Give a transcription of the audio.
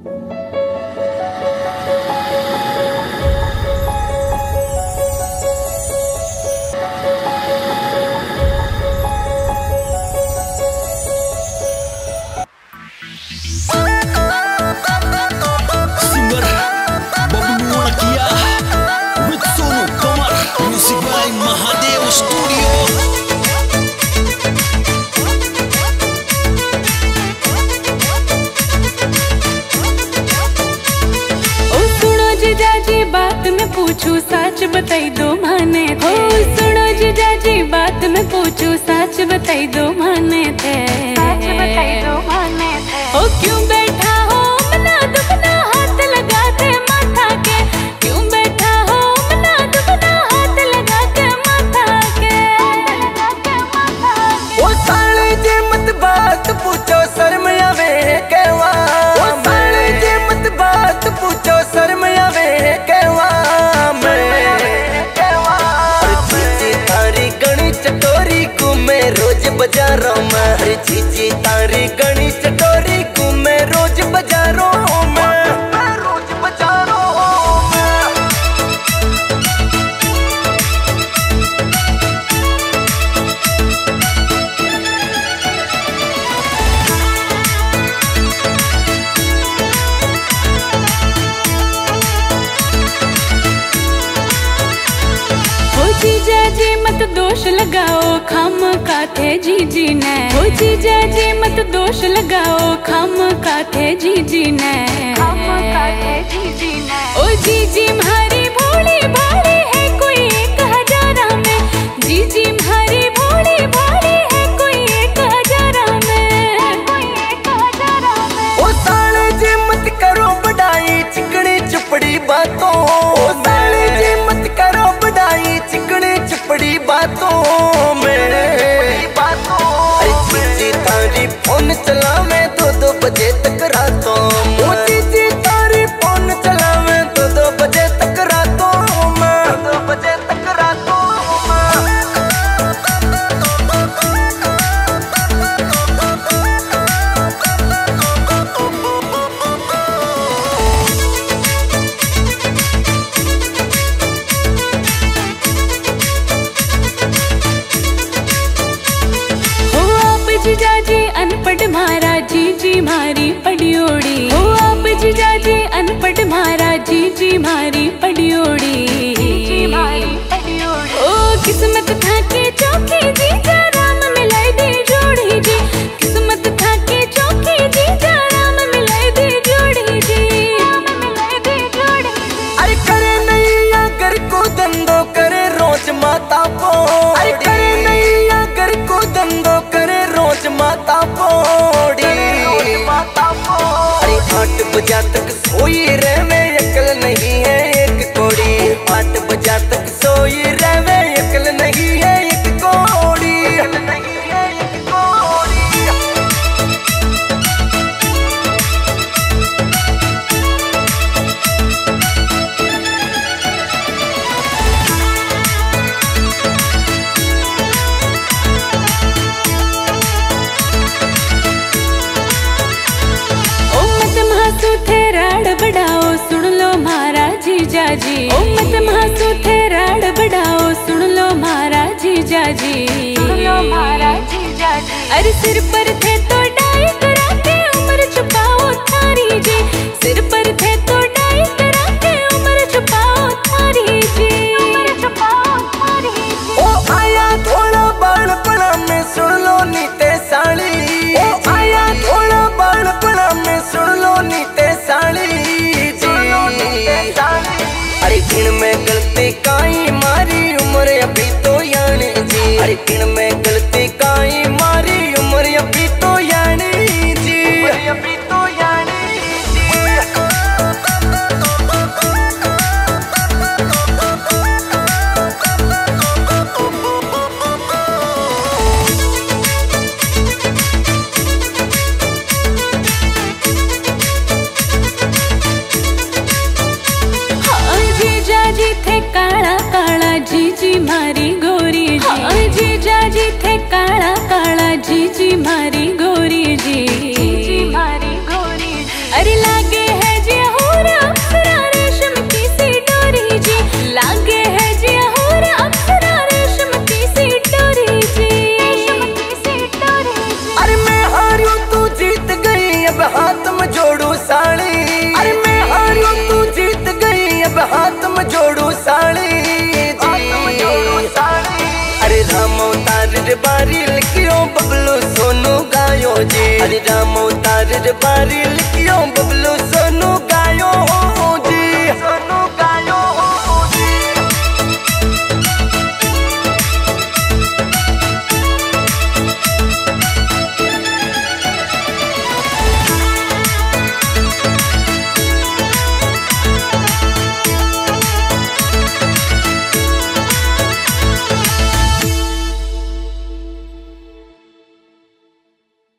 पूछू सच बताई दो माने थे। सुनो जीजा जी बात मैं पूछू सच बताई दो माने थे। सच बताई दो माने थे। ओ क्यों बैठा हो मना दुखना हाथ लगा के माथा के। क्यों बैठा हो मना दुखना हाथ लगा के माथा के। ओ साले जे मत बात पूछो शर्म आवे कहवा। ओ साले जे मत बात पूछो शर्म आवे कहवा। बाजारों में हर चीज़ तारी गणी चटोरी को मैं रोज बाजारों में रोज बाजारों जीजा जी मत दोष लगाओ खम का थे जीजी ने। ओ जीजा जी मत दोष लगाओ खम का थे जीजी ने। खम का थे जीजी ने। ओ जीजी म्हारी भोली भाली है कोई 1000 में। जीजी म्हारी भोली भाली है कोई 1000 में। कोई 1000 में। ओ साले जी मत करो बढ़ाई चिकनी चुपड़ी बातों। ओ साले जी मत करो बढ़ाई चिकनी चुपड़ी बातों में। अरे चीजी तारी फोन चलावे 2-2 बजे तक रातों। ओ चीजी तारी फोन चलावे 2-2 बजे तक रातों में। 2 बजे तक रातों जीजा जी अनपढ़ मारा जीजी मारी पड़ियोड़ी। ओ आप जीजा जी अनपढ़ मारा जीजी मारी पड़ियोड़ी। ओ किस्मत था के चौकी जीजा राम मिलाई दी जोड़ी जी। किस्मत था के चौकी जीजा राम मिलाई दी जोड़ी जी। अरे करे नहीं अगर को धंधो करे रोज माता को। अरे करे नहीं अगर को धंधो करे रोज माता पोड़ी। अरे 8 बजा तक सोई रहवे अकल नहीं है एक कोड़ी। 8 बजा तक सोई रहवे अकल नहीं है एक कोड़ी। बढ़ाओ सुन लो मारा जीजा जी। ओ मत मासू थे राड़ बढ़ाओ सुन लो मारा जीजा जी। सुन लो मारा जीजा जी। अरे सिर पर थे तो डाई करा के उम्र छुपाओ थारी जी। सिर पर थे तो डाई करा के उम्र छुपाओ थारी जी। उम्र छुपाओ थारी जी। ओ आया थोड़ा बालपना में सुन लो नीते साली। ओ आया थोड़ा बालपना में सुन लो नीते साली। अरे दिन में गलती काई मारी उम्र अभी तो यानी जी। अरे दिन में गलती काई मारी उम्र अभी तो यानी जी। अभी तो यानी जीजी मारी गोरी जी। हाँ जीजा जी थे काला काला जीजी मारी गोरी जी। जीजी मारी गोरी जी। अरे लागे है बारी लिखियो बबलू सोनू गायो जी। हरे राम अवतार बारी लिखियो